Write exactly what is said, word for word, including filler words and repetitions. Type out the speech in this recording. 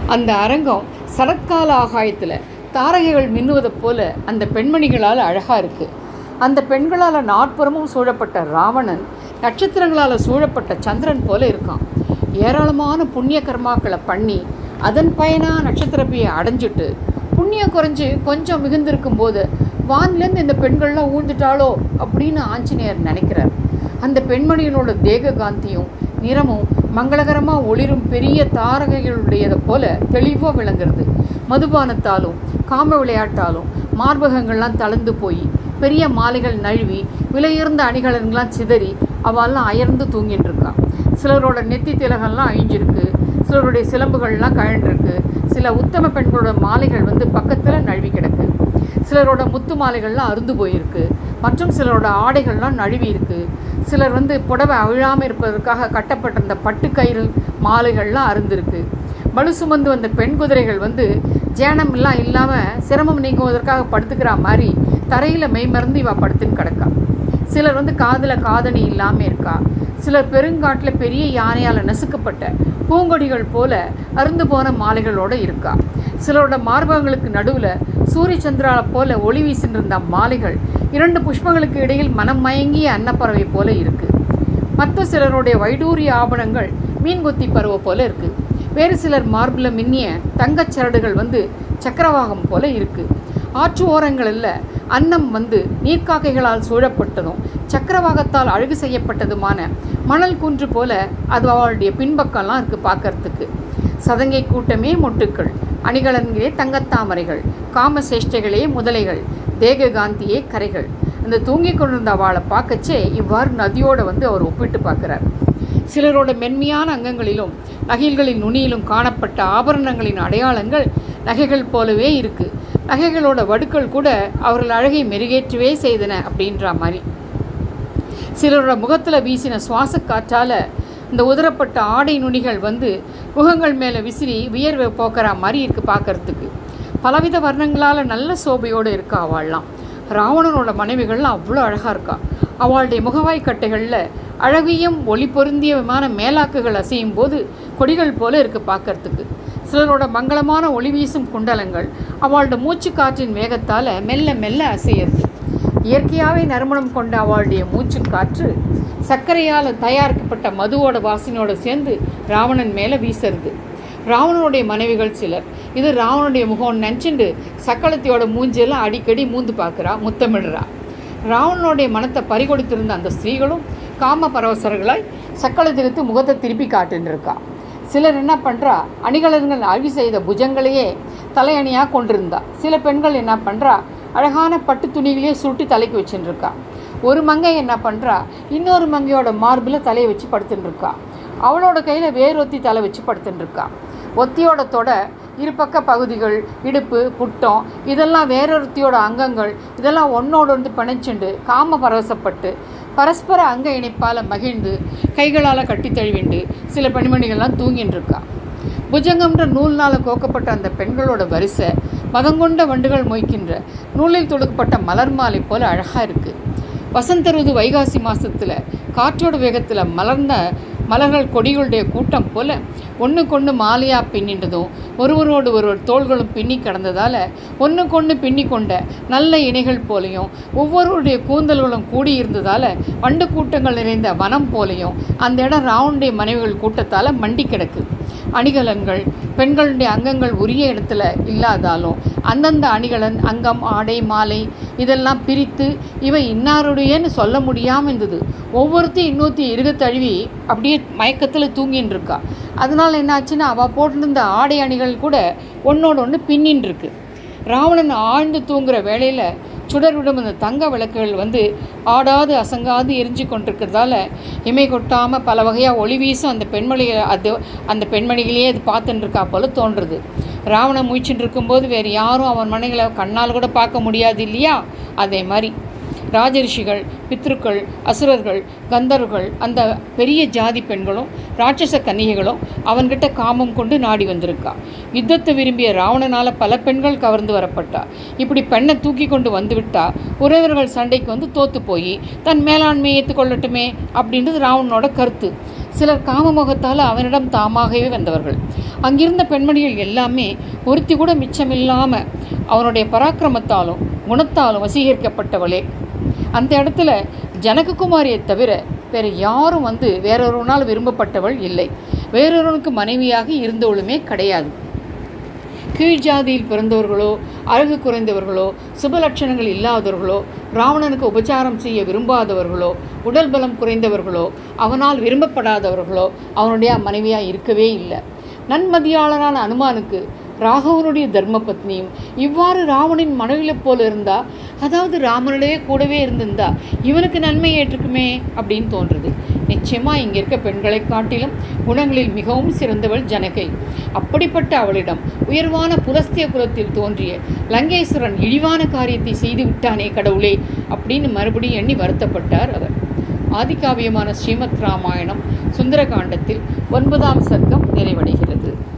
அந்த அரங்கம் சரத்கால ஆகாயத்தில் தாரகைகள் மின்னுவதை போல அந்த பெண்மணிகளால் அழகாக இருக்குது. அந்த பெண்களால் நாற்புறமும் சூழப்பட்ட ராவணன் நட்சத்திரங்களால் சூழப்பட்ட சந்திரன் போல இருக்கான். ஏராளமான புண்ணிய கர்மாக்களை பண்ணி அதன் பயனாக நட்சத்திரப்பையை அடைஞ்சிட்டு புண்ணியம் குறைஞ்சி கொஞ்சம் மிகுந்திருக்கும் போது வான்லேருந்து இந்த பெண்கள்லாம் ஊழ்ந்துட்டாளோ அப்படின்னு ஆஞ்சநேயர் நினைக்கிறார். அந்த பெண்மணிகளோட தேக காந்தியும் நிறமும் மங்களகரமாக ஒளிரும் பெரிய தாரகைகளுடையதை போல தெளிவாக விளங்குறது. மதுபானத்தாலும் காம விளையாட்டாலும் மார்பகங்கள்லாம் தளர்ந்து போய் பெரிய மாலைகள் நழுவி விலையுயர்ந்த அணிகலன்கள்லாம் சிதறி அவெல்லாம் அயர்ந்து தூங்கின்னு இருக்கா. சிலரோட நெத்தி திலகம்லாம் அழிஞ்சிருக்கு, சிலருடைய சிலம்புகள்லாம் கழண்டிருக்கு, சில உத்தம பெண்களோட மாலைகள் வந்து பக்கத்தில் நழுவி கிடக்கு, சிலரோட முத்து மாலைகள்லாம் அருந்து போயிருக்கு, மற்றும் சிலரோட ஆடைகள்லாம் நழுவி இருக்குது, சிலர் வந்து புடவை அவிழாமல் இருப்பதற்காக கட்டப்பட்டிருந்த பட்டுக்கயிறு மாலைகள்லாம் அருந்திருக்கு. பலு சுமந்து வந்த பெண் குதிரைகள் வந்து ஜேனம் எல்லாம் இல்லாமல் சிரமம் நீங்குவதற்காக படுத்துக்கிற மாதிரி தரையில் மெய்மறந்து இவ படுத்துன்னு கிடக்கா. சிலர் வந்து காதில் காதணி இல்லாமல் இருக்கா. சிலர் பெருங்காட்டில் பெரிய யானையால் நசுக்கப்பட்ட பூங்கொடிகள் போல அருந்து போன மாலைகளோடு இருக்கா. சிலரோட மார்பகங்களுக்கு நடுவில் சூரிய சந்திராவை போல ஒளி வீசின்றிருந்த மாலைகள் இரண்டு புஷ்பங்களுக்கு இடையில் மனம் மயங்கிய அன்னப்பறவை போல இருக்குது. மற்ற சிலருடைய வைடூரிய ஆபரணங்கள் மீன்கொத்தி பறவை போல இருக்குது. வேறு சிலர் மார்பில் மின்னிய தங்கச் சரடுகள் வந்து சக்கரவாகம் போல இருக்குது. ஆற்று ஓரங்களில் அன்னம் வந்து நீர்க்காக்கைகளால் சூழப்பட்டதும் சக்கரவாகத்தால் அழகு செய்யப்பட்டதுமான மணல் குன்று போல அது அவளுடைய பின்பக்கம்லாம் இருக்குது பார்க்கறதுக்கு. சதங்கை கூட்டமே மொட்டுக்கள், அணிகலன்களே தங்கத்தாமரைகள், காமசேஷ்டைகளே முதலைகள், தேக காந்தியே கரைகள். அந்த தூங்கி கொண்டிருந்த அவளை பார்க்கச்சே இவ்வாறு நதியோடு வந்து அவர் ஒப்பிட்டு பார்க்குறார். சிலரோட மென்மையான அங்கங்களிலும் நகைகளின் நுனியிலும் காணப்பட்ட ஆபரணங்களின் அடையாளங்கள் நகைகள் போலவே இருக்குது. நகைகளோட வடுக்கள் கூட அவர்கள் அழகை மெருகேற்றவே செய்தன அப்படின்ற மாதிரி. சிலரோட முகத்தில் வீசின சுவாச காற்றால் இந்த உதரப்பட்ட ஆடை நுனிகள் வந்து முகங்கள் மேலே விசிறி வியர்வை போக்குற மாதிரி இருக்குது பார்க்கறதுக்கு. பலவித வர்ணங்களால் நல்ல சோபையோடு இருக்கா அவள்லாம். ராவணனோட மனைவிகள்லாம் அவ்வளோ அழகாக இருக்கா. அவளுடைய முகவாய் கட்டைகளில் அழகியும் ஒளி பொருந்திய விமான மேலாக்குகள் அசையும் போது கொடிகள் போல இருக்குது பார்க்கறதுக்கு. சிலரோட மங்களமான ஒளி வீசும் குண்டலங்கள் அவளோட மூச்சு காற்றின் வேகத்தால் மெல்ல மெல்ல அசையிறது. இயற்கையாகவே நறுமணம் கொண்ட அவளுடைய மூச்சு காற்று சர்க்கரையால் தயாரிக்கப்பட்ட மதுவோட வாசனையோடு சேர்ந்து ராவணன் மேலே வீசுறது. ராவணனுடைய மனைவிகள் சிலர் இது ராவணனுடைய முகம் நினச்சிண்டு சக்களத்தையோட மூஞ்செல்லாம் அடிக்கடி மூந்து பார்க்குறா, முத்தமிடுறா. ராவணனுடைய மனத்தை பறிகொடுத்திருந்த அந்த ஸ்திரீகளும் காம பரவசர்களாய் சக்களத்திற்கு முகத்தை திருப்பி காட்டுன்னு இருக்கா. சிலர் என்ன பண்ணுறா, அணிகலன்கள் அழகு செய்த புஜங்களையே தலையணியாக கொண்டிருந்தா. சில பெண்கள் என்ன பண்ணுறா, அழகான பட்டு துணிகளையே சுருட்டி தலைக்கு வச்சுருக்கா. ஒரு மங்கை என்ன பண்ணுறா, இன்னொரு மங்கையோட மார்பில் தலையை வச்சு படுத்துட்டுருக்கா. அவளோட கையில் வேறொத்தி தலை வச்சு படுத்துட்டுருக்கா. ஒத்தியோட தொட இருபக்க பகுதிகள், இடுப்பு, புட்டம் இதெல்லாம் வேறொருத்தியோட அங்கங்கள் இதெல்லாம் ஒன்னோடு வந்து பிணைச்சுண்டு காம பரவசப்பட்டு பரஸ்பர அங்க இணைப்பால் மகிழ்ந்து கைகளால் கட்டி தழுவிண்டு சில பெண்மணிகள்லாம் தூங்கின்னு இருக்கா. புஜங்கம்ன்ற நூல்னால் கோக்கப்பட்ட அந்த பெண்களோட வரிசை மதங்கொண்ட வண்டுகள் மொய்க்கின்ற நூலில் தொடுக்கப்பட்ட மலர் மாலை போல் அழகாக இருக்குது. வசந்த ருது வைகாசி மாதத்தில் காற்றோட வேகத்தில் மலர்ந்த மலர்கள் கொடிகளுடைய கூட்டம் போல் ஒன்றுக்கொன்று மாலையாக பின்னின்றதும் ஒருவரோடு ஒருவர் தோள்களும் பின்னி கடந்ததால் ஒன்றுக்கொன்று பின்னி கொண்ட நல்ல இணைகள் போலையும் ஒவ்வொருவருடைய கூந்தல்களும் கூடியிருந்ததால் வண்டு கூட்டங்கள் நிறைந்த வனம் போலையும் அந்த இடம் ராவனுடைய மனைவிகள் கூட்டத்தால் மண்டி கிடக்கு. அணிகலன்கள் பெண்களுடைய அங்கங்கள் உரிய இடத்துல இல்லாதாலும் அந்தந்த அணிகலன் அங்கம் ஆடை மாலை இதெல்லாம் பிரித்து இவை இன்னாருடையன்னு சொல்ல முடியாமல் இருந்தது. ஒவ்வொருத்தையும் இன்னொருத்தி இருக தழுவி அப்படியே மயக்கத்தில் தூங்கின்னு இருக்கா. அதனால் என்னாச்சுன்னா அவள் போட்டிருந்த ஆடை அணிகள் கூட ஒன்றோடு ஒன்று பின்னின்னு இருக்கு. ராவணன் ஆழ்ந்து தூங்குகிற வேளையில் சுடர்விடும் அந்த தங்க விளக்குகள் வந்து ஆடாது அசங்காது எரிஞ்சு கொண்டிருக்கிறதால இமை கொட்டாமல் பல வகையாக ஒளி வீசும் அந்த பெண்மணிகளை அது அந்த பெண்மணிகளையே அது பார்த்துட்டு இருக்கா போல தோன்றுறது. ராவணன் முயற்சின்னு இருக்கும்போது வேறு யாரும் அவன் மனைகளை கண்ணால் கூட பார்க்க முடியாது இல்லையா? அதே மாதிரி ராஜரிஷிகள், பித்ருக்கள், அசுரர்கள், கந்தர்கள், அந்த பெரிய ஜாதி பெண்களும் ராட்சச கன்னிகைகளும் அவன்கிட்ட காமம் கொண்டு நாடி வந்திருக்கா. யுத்தத்தை விரும்பிய ராவணனால் பல பெண்கள் கவர்ந்து வரப்பட்டா. இப்படி பெண்ணை தூக்கி கொண்டு வந்துவிட்டா உறவர்கள் சண்டைக்கு வந்து தோற்று போய் தன் மேலாண்மையை ஏற்றுக்கொள்ளட்டுமே அப்படின்றது ராவணனோட கருத்து. சிலர் காமமுகத்தால் அவனிடம் தாமாகவே வந்தவர்கள். அங்கிருந்த பெண்மணிகள் எல்லாமே ஒருத்தி கூட மிச்சமில்லாமல் அவனுடைய பராக்கிரமத்தாலும் குணத்தாலும் வசீகரிக்கப்பட்டவளே. அந்த இடத்துல ஜனககுமாரியை தவிர வேறு யாரும் வந்து வேறொருவனால் விரும்பப்பட்டவள் இல்லை. வேறொருவனுக்கு மனைவியாக இருந்தவளுமே கிடையாது. கீழ் ஜாதியில் பிறந்தவர்களோ, அழகு குறைந்தவர்களோ, சுபலட்சணங்கள் இல்லாதவர்களோ, ராவணனுக்கு உபச்சாரம் செய்ய விரும்பாதவர்களோ, உடல் பலம் குறைந்தவர்களோ, அவனால் விரும்பப்படாதவர்களோ அவனுடைய மனைவியாக இருக்கவே இல்லை. நன்மதியாளரான அனுமானுக்கு ராகவனுடைய தர்ம பத்னியும் இவ்வாறு ராவணின் மனைவியை போல இருந்தா, அதாவது ராமனுடைய கூடவே இருந்திருந்தா இவனுக்கு நன்மை ஏற்றுக்குமே அப்படின்னு தோன்றுறது. நிச்சயமாக இங்கே இருக்க பெண்களை காட்டிலும் குணங்களில் மிகவும் சிறந்தவள் ஜனகை. அப்படிப்பட்ட அவளிடம் உயர்வான புலஸ்திய குலத்தில் தோன்றிய லங்கேஸ்வரன் இழிவான காரியத்தை செய்து விட்டானே கடவுளே அப்படின்னு மறுபடியும் எண்ணி வருத்தப்பட்டார் அவர். ஆதிகாவியமான ஸ்ரீமத் ராமாயணம் சுந்தரகாண்டத்தில் ஒன்பதாம் சர்க்கம் நிறைவடைகிறது.